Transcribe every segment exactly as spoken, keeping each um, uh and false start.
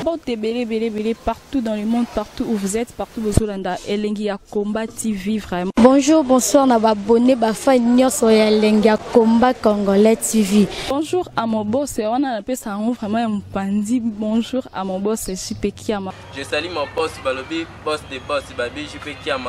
Bon, t'es belé, belé, belé, partout dans le monde, partout où vous êtes, partout où vous êtes, Elengi ya Combat T V, vraiment. Bonjour, bonsoir, na abonné, ba fa nyoso ya Elengi ya Combat Congolais T V. Bonjour à mon boss, on a appelé ça vraiment un pandi. Bonjour à mon boss, J P Kiama. Je salue mon boss, Balobi, boss de boss, Babi, J P Kiama.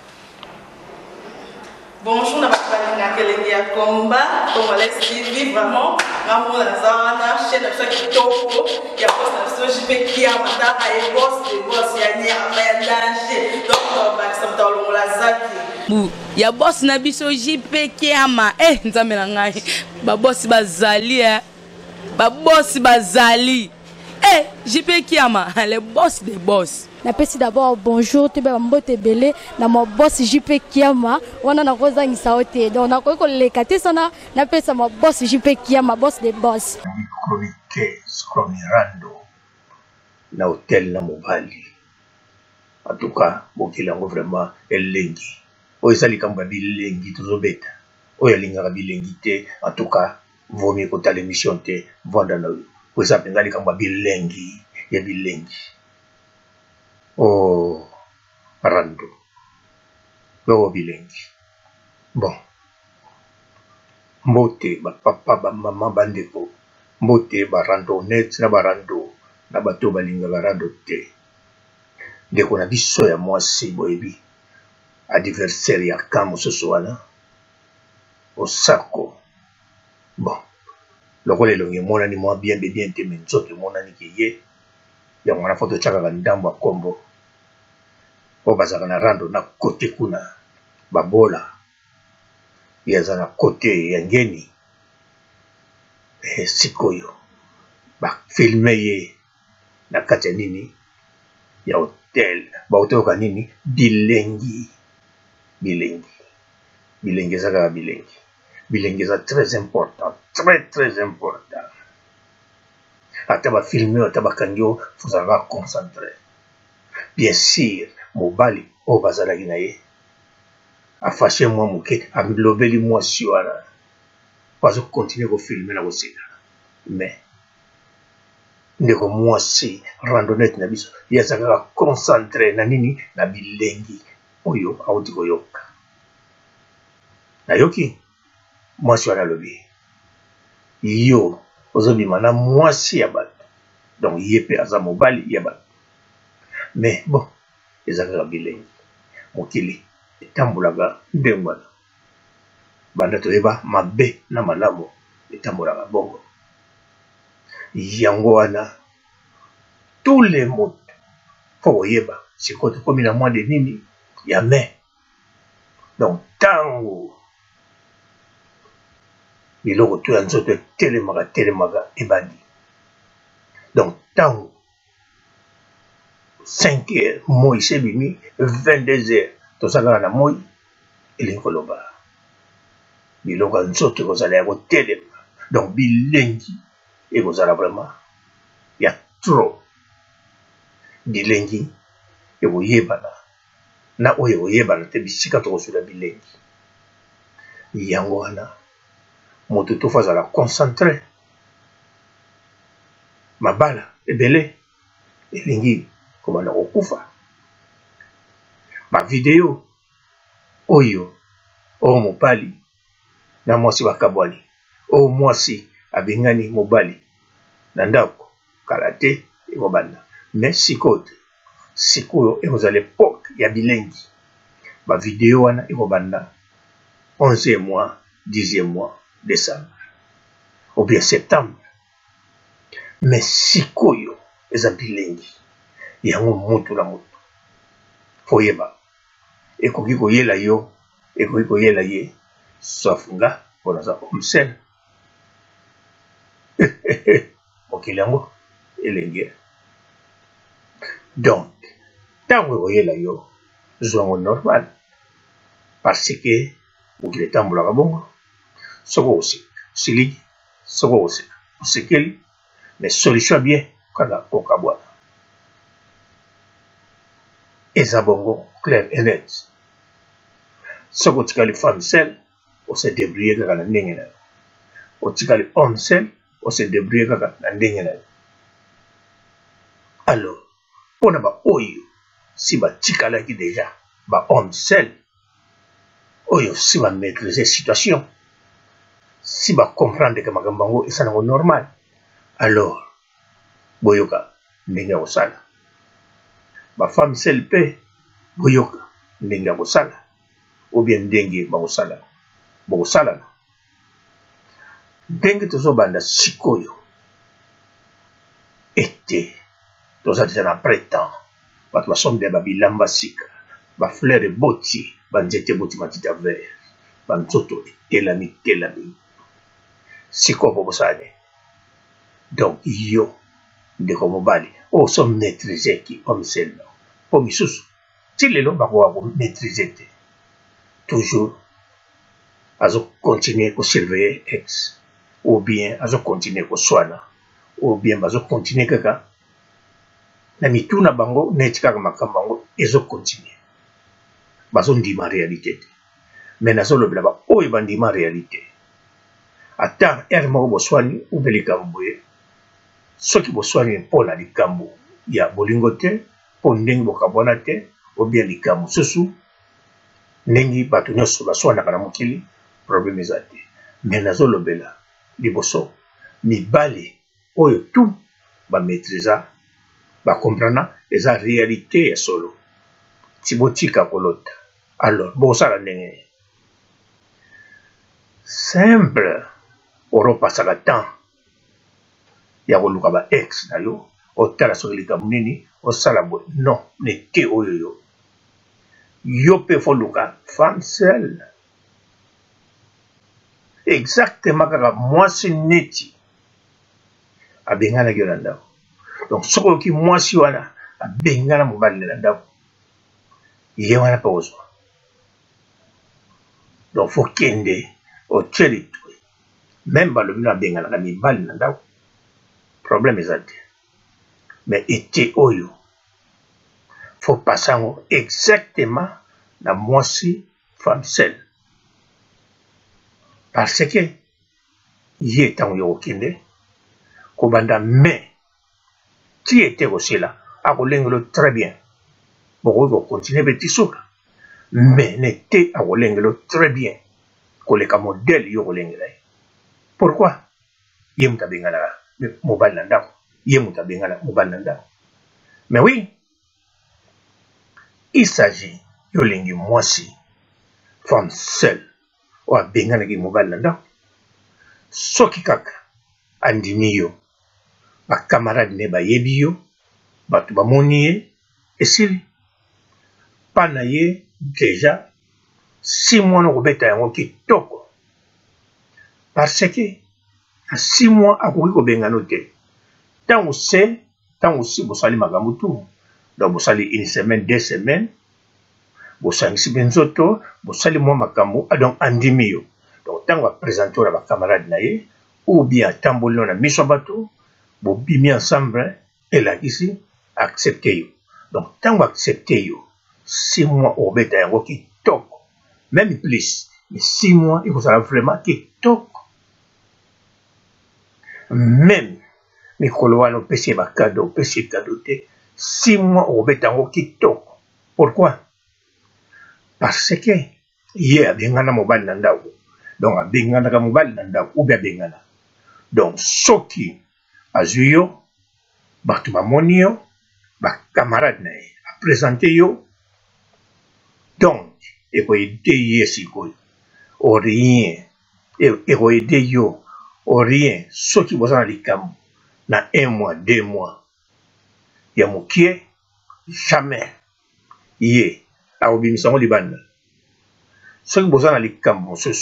Bonjour, na abonné Elengi ya Combat Congolais T V, vraiment. Maman la zana, chaîne de chaque topo, il y a boss de J P Kiama, ta et boss de boss, il y a ni à danger. Donc, on va se mettre dans la zaki. Ya boss na biso J P Kiama eh nzambe na ngai ba boss bazali eh ba boss bazali eh J P Kiama le boss des boss. Na pesi d'abord bonjour te ba mbote belé na mo boss J P Kiama wana na koza ngisa ote donc na ko le kate sana na pesa mo boss J P Kiama boss des boss. Chronique Scromirando na hotel na mobali. En tout cas, bokilango vraiment elengi. O ezali kamba bilengi tozobeta. O yalinga bilengi te. En tout cas, vaut mieux que l'émission te vanda na. O ça pengali kamba bilengi, ya bilengi. Oh, rando. Lo bilengi. Bon. Mbote ba papa ba mama bandeko. Mbote ba rando net na ba rando na bato balinga ba rando te. Ndeko na biso ya mwasi boyebi adversaire ya kamu soso wana osako bon lokole longe mona ni mwa bien be bien te menzoto mona ni kiye ya mwana foto chaka ka ndambo kombo o bazaka na rando na kote kuna babola ya za na kote ya ngeni e sikoyo ba filme ye na kati nini ya hotel ba hotel ka nini bilengi bilengi bilengi zaka bilengi bilengi za très important très très important ata ba filmer ata ba kangyo faut savoir concentrer bien sûr mobali o bazala gina ye a fâché moi muke a lobeli moi siwana pas continuer ko filmer na ko sika mais ndeko mwasi randonnette na biso yazaka concentré na nini na bilengi oyo auti koyoka na yoki mwasi wana lobi yo ozobima na mwasi ya bato donc yepe aza mobali ya bato mais bon ezaka bilengi mokili etambulaka ndenge wana banda toyeba mabe na malamu etambulaka bongo yango wana tous les mots faut yeba sikoto komi na mois de nini ya mai donc tango biloko to ya nzoto telemaka telemaka ebandi donc tango cinq heures moi sebimi vingt-deux heures tosakaka na moi elingi koloba biloko ya nzoto ekozala ya kotelema donc bilengi et vous allez vraiment il y a trop bilengi et vous yebana na oyo vous yebana te bisika to sur la bilengi yango wana moto to faza la concentrer mabala ebele elingi komana okufa ba video oyo o mopali na mwasi bakabwani o mwasi abengani mobali na ndako kala te ekobanda mais sikoyo te sikoyo ekozala epoke ya bilengi bavideo wana ekobanda onzième mois dixième mois décembre ou bien septembre mais sikoyo eza bilengi yango mutu na mutu foyeba ekoki koyela yo ekoki koyela ye sauf nga mpona za omsel mokili yango elengi donc ntango ekoyela yo zwango normal parce que mokili etambolaka bongo soko osiliki soko osekeli mais solution bien kaka kokabwana eza bongo clair et net soko otikali femme sel ose débrouiller kaka na ndenge na yo otikali homme sel on se débrouille kaka na ndenge na yo Alors, on a ba oyo, si ba tikala ki déjà, ba homme seul, oyo si ba maîtriser situation, si ba comprendre que magambango est ça normal, alors, boyoka, ndenge osala. Ba femme seul pe, boyoka, ndenge osala, ou bien ndenge ba osala, ba osala. Ndenge tozo banda sikoyo, ete, toza déjà na prétend, bato basombe ya babilamba sika, ba fleur eboti, ba nzete eboti matita vert, ba nzoto etelami telami, sikoyo po bosane. Donc yo, ndeko mobali, o so maîtriser ki homme seul, po misusu, ti lelo bako wako maîtriser te, toujours, azo continuer ko surveiller ex, ou bien azo continuer ko soana, ou bien azo continuer kaka, na mituna bango neti kaka makambango ezo continue bazo ndima réalité te mais nazo lobela ba oyo bandima réalité ata er moko boswani ube likambo ye soki boswani mpona likambo ya bolingo te mpo ndenge bokabwana te ou bien likambo susu ndenge bato nyonso baswanaka na mokili problème eza te mais nazo lobela liboso mibali oyo tout bamaîtrisa bakomprana eza réalité ya solo ti botika kolota alors bosala ndenge simple oropasaka temps ya koluka ba ex na yo otala soki likambo nini osala boye non ne te oyo yo yo mpe foluka femme seule exactement kaka mwasi neti abenganaki yo na ndako. Donc, ce qui est moi, si on a bengana mobile na ndako, il y a un pause. Donc, faut qu'il y ait au territoire, même pas le bina bengana na mibali na ndako, problème est ate. Mais été oyo, faut passer exactement la moitié femme seule. Parce que, il y a un yo kende, kobanda mais qui était aussi là, à Rolenglo très bien. Bon, on va continuer petit souka. Mais n'était à Rolenglo très bien. Collègue modèle yo Rolenglo. Pourquoi? Yemuta bengala mobile nanda. Yemuta bengala mobile nanda. Mais oui, il s'agit yo lengi mwasi femme seule ou bengala ki mobile nanda. Soki kaka andini yo. Ba camarade ne ba yebi yo, batu ba moni ye, esili. Pana ye, déjà, six mois no kobeta yango kitoko. Parce que, à six mois, akoki kobengano te. Tant ou se, tant aussi, bosali makambo tout. Donc, bosali une semaine, deux semaines, bosali si benzoto, bosali moi makambo, donc, andimi yo. Donc, tant va présenter la ba camarade na ye, ou bien, tambolo na miso bato, vous bimi ensemble et là ici acceptez yo. Donc tant que acceptez yo six mois au bête un qui toque même plus mais six mois il faut vraiment qui toque même mais kolwano pesi ba cadeau pesi cadeau te six mois au bête un qui toque pourquoi parce que hier bengana mobile nanda donc bengana ka mobile nanda ou bien bengana donc soki azuyo, batu bamoni yo, ba camarade na ye, a présenter yo. Donc, il faut aider ye sikoyo, ou rien, il faut aider yo, ou rien, ceux qui vont dans les camps, na un mois, deux mois, il y a mokie, jamais, ye, a obimisango libanda. Ceux qui vont dans les camps,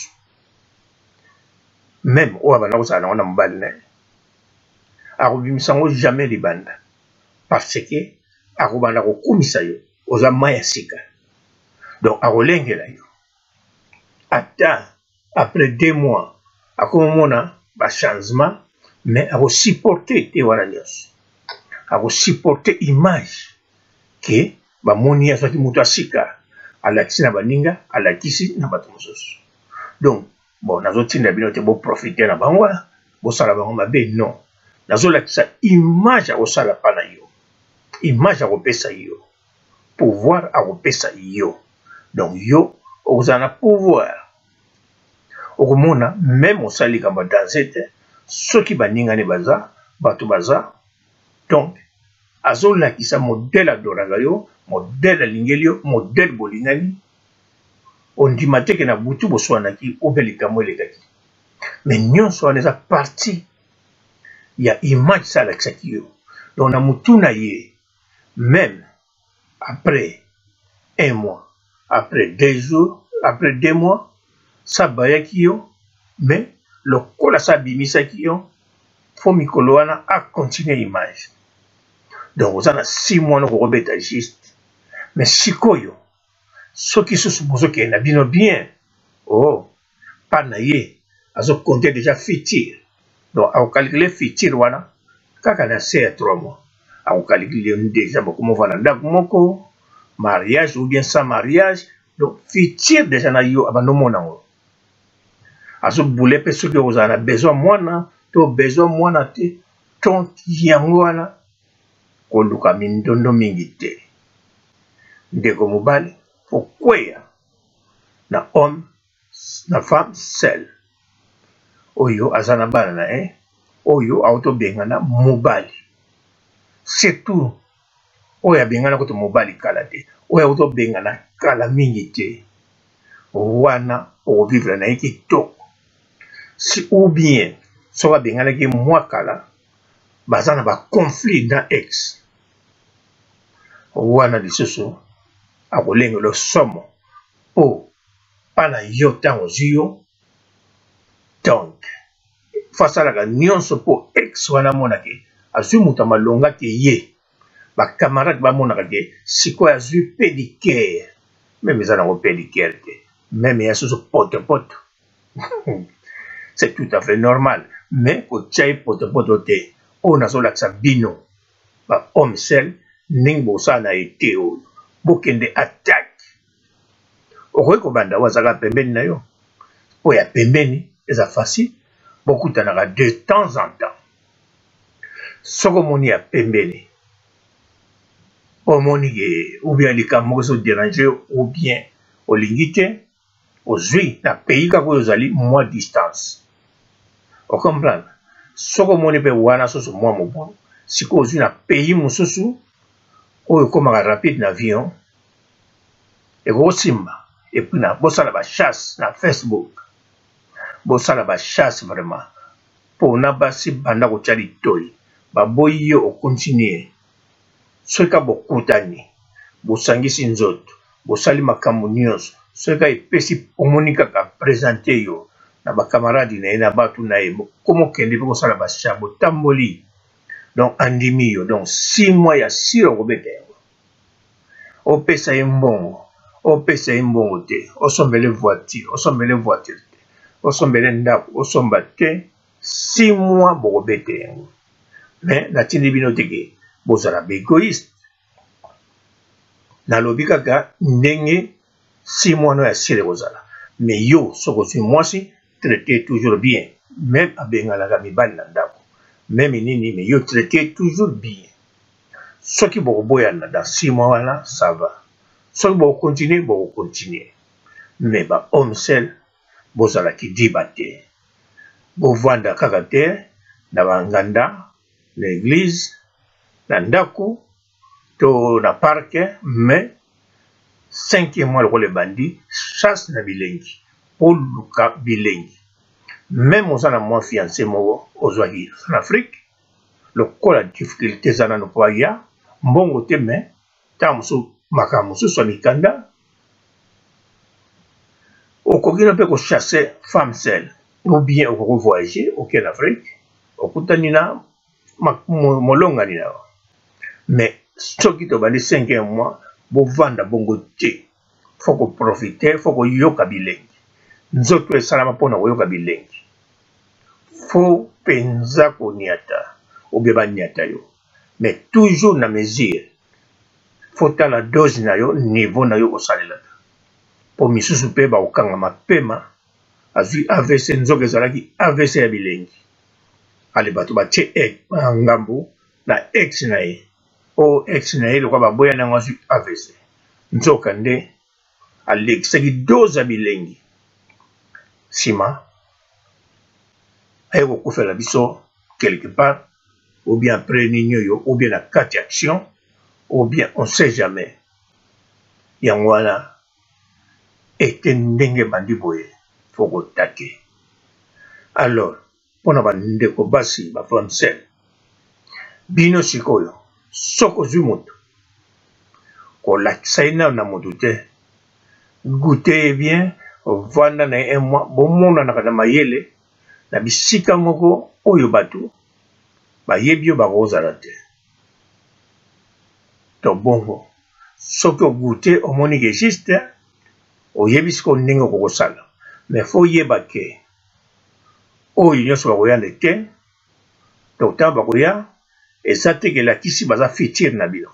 même, ou abana ou sa na on a mbali na akobimisango jamais libanda parce que akobanda kokumisa yo oza maya sika donc akolengela yo ata après deux mois akomona ba changement mais akosupporter te wana nyonso akosupporter image ke bamoni azwaki moto asika alakisi na baninga alakisi na bato mosusu donc bon nazotinda bino te boprofite na bango bosala bango mabe non nazolakisa image osala pana yo image akopesa yo, pouvoir akopesa yo. Donc yo ozana pouvoir. Okomona même osali kamba danser te, soki baningani baza, bato baza. Donc azolakisa modèle adoraka yo, modèle alingeli yo, modèle bolingani. Ondima te ke na butu boswanaki obelika elekaki. Mais nyonso wana eza parti ya image salakisaki yo. Donc na mutu na ye, même après un mois, après deux jours, après deux mois, ça bayaki yo, mais lokola sa bimisaki yo, fo mikolo wana a continuer image. Donc oza na six mois noko kobeta juste. Mais sikoyo, soki susu bozo ke na bino bien, oh, pas na ye, azo compter déjà futur. Donc a calculer futur wana, kaka na c'est à trois mois. A calculer déjà comment va na moko, mariage ou bien sans mariage. Donc futur déjà na yo abano monango. Azo boule pe soki ozana besoin mwana, to besoin mwana te, ton yango wana koluka mindondo mingi te. Ndeko mobali fo kweya na homme na femme seule. Oyo azana bana na eh, oyo auto bengana mobali. Surtout oyo bengana koto mobali kala te, oyo auto bengana kala mingi te. Wana o vivre na iki to. Si ou bien so ba bengana ki mwa kala bazana ba conflit dans ex. Wana lisusu akolenga lo somo po pana yo tango ziyo. Donc fasala ka nyonso po ex wana monake azui muta malonga ke ye ba camarade ba monaka ke siko azui pédicure, même ezana ko pédicure te, même ya susu pote pote. C'est tout à fait normal, mais ko tchai pote pote te on azola sa bino ba homme seul ningbo sana ete o bokende attaque okoki kobanda wazaka pembeni na yo po ya pembeni eza facile bokutanaka de temps en temps. Soko moni ya pembeni omoni ke ou bien likambo moko so déranger ou bien olingi te ozwi na pays kako ozali mwa distance. O comprendre? Soko moni pe wana soso mwa mobo siko ozwi na pays mosusu oyo komaka rapide na avion eko simba et puis na bosala ba chasse na Facebook. Bosala ba chasse vraiment pour na basi banda ko tchali toy ba boyi yo o continuer soka bokutani bosangisi nzoto bosali makambo nyonso soka epesi omonika ka présenter yo na ba camarade na ina batu na e komo kende pe kosala ba chabo tamboli. Donc andimi yo donc six mois ya siro kobete o pesa imbongo o pesa imbongo te o sombele voiture o sombele voiture te o sombele ndako o somba te six mois bokobete. Mais na tindi bino teke bozala égoïste na lobi kaka ndenge six mois no ya sire kozala. Mais yo soko si mwasi traiter toujours bien, même abengalaka mibali na ndako même nini, mais yo traiter toujours bien. Soki bokoboyana dans six mois wana ça va, soki boko continuer boko continuer, mais ba homme seul bozala ki diba te bovanda kaka te na banganda na église na ndako to na parke. Mais cinquième mois le bandi chasse na bilengi pour luka bilengi. Même aux ana moi fiancé mo ozwaki en Afrique le ko la difficulté zana no kwa ya mbongo te, mais tamuso makamuso so mikanda okokina pe ko chasser femme seule ou bien au voyager au en Afrique okutani na molonga ni na. Mais soki to bali cinquième mois bo vanda bongo te, faut ko profiter, faut ko yoka bilengi nzoto esalama pona koyoka bilengi. Faut penza ko niata ou bien ba niata yo, mais toujours na mesure. Faut ta la dose na yo niveau na yo osalela po misusu pe ba okanga mapema azui A V C nzoke ezalaki A V C ya bilengi ale bato batie ngambu na ex na ye o ex na ye lokwa baboya nango azwi A V C nzoka nde alekisaki doza bilengi nsima aye kokufela biso quelque part ou bien après nini oyo ou bien na kati action ou bien on sait jamais yango wana ete ndenge bandi boye fo kotake. Alors mpona bandeko basi bafamsele bino sikoyo soki ozwi moto kolakisa ye nano na moto te goûte ye bien ovanda na ye un mois bomonanaka na mayele na bisika moko oyo bato bayebi yo bakozala te to bongo soki ogoûte omoni ke juste oyebi siko ndenge okokosala mais fo yeba ke oyo nyonso bakoyande te to ntango bakoya eza te ke elakisi baza fitire na bino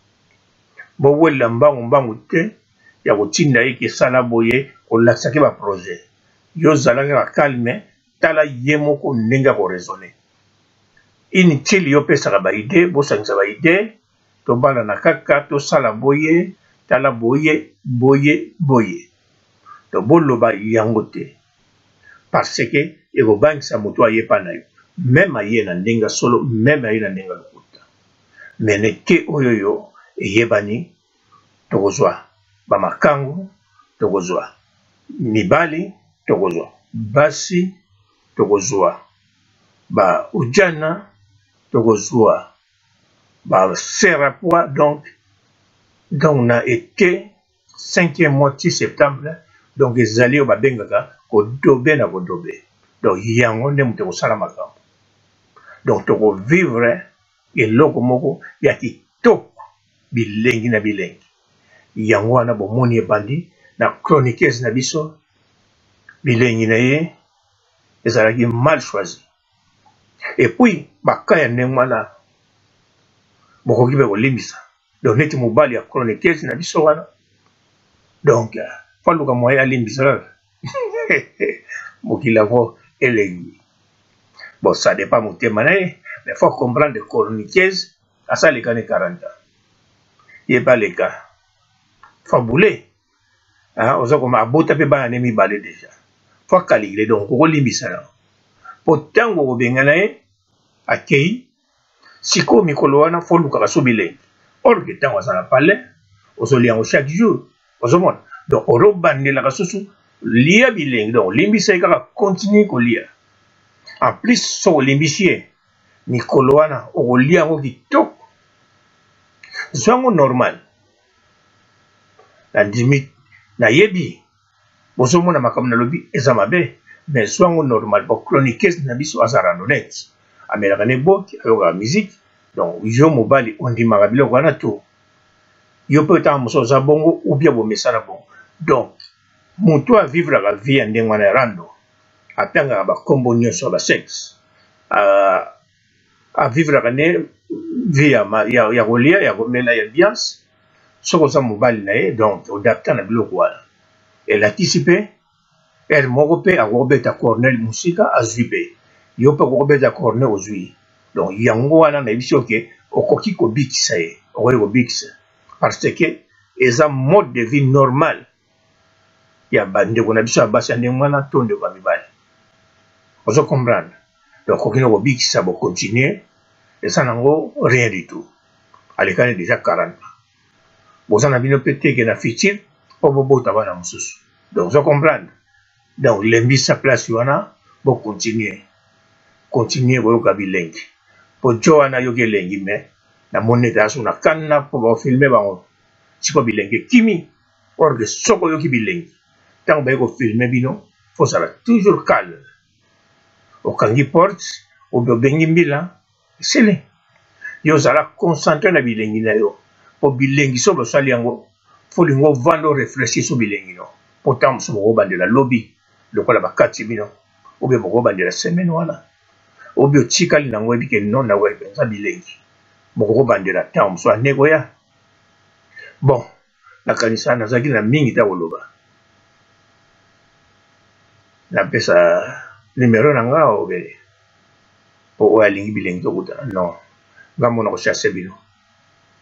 bowelela mbangu mbangu te ya kotinda ye kesala boye kolakisaki baprojet yo ozalaki bakalme tala ye moko ndenge akoraisonne inutile yo opesaka baide bosangisa baide tobanda na kaka tosala boye tala boye boye boye to boloba yango te parce ke ekobangisa moto ayepa na yo meme aye na ndenge solo meme aye na ndenge lokuta mene te oyo yo eyebani tokozwa bamakangu tokozwa mibali tokozwa basi tokozwa ba ujana tokozwa ba serapoi donc donc na été cinquième mois de septembre donc ezali oyo babengaka kodobe na kodobe donc yango nde moto ekosala makambo donc tokovivre eloko moko ya kitoko bilengi na bilengi yango wana bomoni ebandi na chroniqueuse na biso bilengi na ye ezalaki mal choisi et puis baka ya ndenge wana bokoki mpe kolimbisa donc neti mobali ya chroniqueuse na biso wana donc faluka moye alimbisa kaka mokili yango elengi bon ça dépend motema na ye mais faut comprendre chroniqueuse asaleka ne quarante ans ye baleka fabule oza koma abota mpe bana ne mibale déjà fo akalikile donc okolimbisa na po ntango kobenga na ye akei sikoyo mikolo wana fo olukaka so bilengi or ke ntango aza na palais ozolia yango chaque jour ozomona donc orobandelaka susu lia bilengi donc olimbisa ye kaka continue kolia en plus so olimbisi ye mikolo wana okolia yango kitoko zwango normal nandimi nayebi bozomona makambo nalobi eza mabe mais zwango normal bo chroniqueuse na biso aza randonnette amelaka ne boki ayokaka musique donc yo mobali ondimaka biloko wana to yo mpe otanga mosusu oza bongo ou bien bomesana bongo donc moto avivraka vie ya ndenge wana ya rando apengaka bakombo nyonso ya basexe avivraka ne vie ya kolia ya komela ya ambiance soki oza mobali na ye donc odapta na biloko wana elakisi mpe ere moko mpe akokobeta cornel mosika azwi mpe yo mpe akokobeta cornel ozwi donc yango wana nayebisi oke okoki kobikisa ye okoki kobikisa parce que eza mode de vie normal ya bandeko na biso ya basi ya ndenge wana to ndeko ya mibali ozo comprendre donc okoki na kobikisa bocontinue eza nango rien du tout alekani déjà quarante boza na bino mpe teke na future mpo bobota bana mosusu donc ozo comprendre donc lembisa place wana bocontinue continue koyoka bilengi po jo wana yoki elengi me namoni ete aso na kana mpo bafilme bango siko bilengi kimi orke soko oyoki bilengi ntango baye kofilme bino fozala toujours calme okangi porte obe obengi mbila esili yo ozala concentre na bilengi na yo po bilengi so bosali yango folingo ovanda oreflechir so bilengi no po ntango mosusu bokobandela lobi lokola bakati bino obe bokobandela semaine wana obi otikali nango ebike non na we benza bilengi bokobandela ntango mosusu aneko ya bon nakanisa nazalaki na mingi ta koloba napesa numero na nga obe po oyo alingi bilengi tokutana non nga mona kochasse bino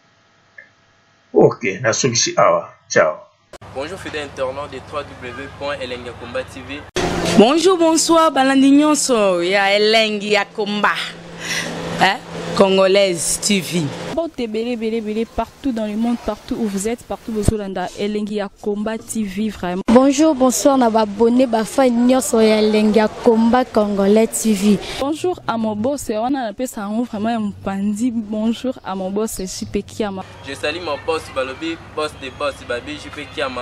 Ok, na solution awa. Ciao. Bonjour fidèles internautes de w w w point elengi ya komba T V. Bonjour, bonsoir, balandi nyonso ya Elengi ya Komba. Hein? Congolaise T V. Bon, t'es belé, belé, belé, partout dans le monde, partout où vous êtes, partout où vous êtes, Elengi ya Komba T V, vraiment. Bonjour, bonsoir, na abonné bafa nyonso ya Elengi ya Komba Congolais T V. Bonjour à mon boss, on a appelé ça vraiment un pandi. Bonjour à mon boss, J P Kiama. Je salue mon boss Balobi, boss de boss Babi J P Kiama.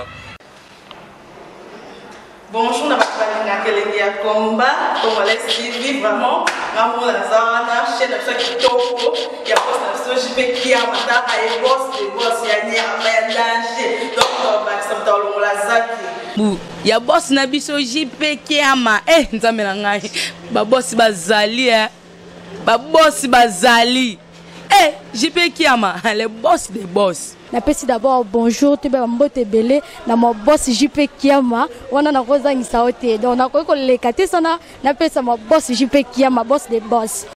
Bonjour, na balinga Elengi ya Komba Congolais T V, vraiment. Maman la zana, chaîne de chaque kitoko, il y a boss de J P Kiama, ta et boss de boss, il y a ni à danger. Donc, on va s'en dans la zaki. Bu, ya boss na biso J P Kiama. Eh, nzambe na ngai. Ba boss bazali eh. Ba boss bazali. Eh, J P Kiama, le boss des boss. Napesi d'abord bonjour, tu ba mbote belé na mo boss J P Kiama, wana na kozangisa ote. Donc na ko ko lekate sana napesa mo boss J P Kiama, boss des boss.